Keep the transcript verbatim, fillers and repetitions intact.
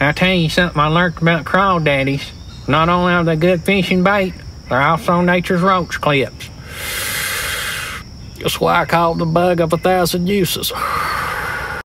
I'll tell you something I learned about crawdaddies. Not only are they good fishing bait, they're also nature's roach clips. That's why I call it the bug of a thousand uses.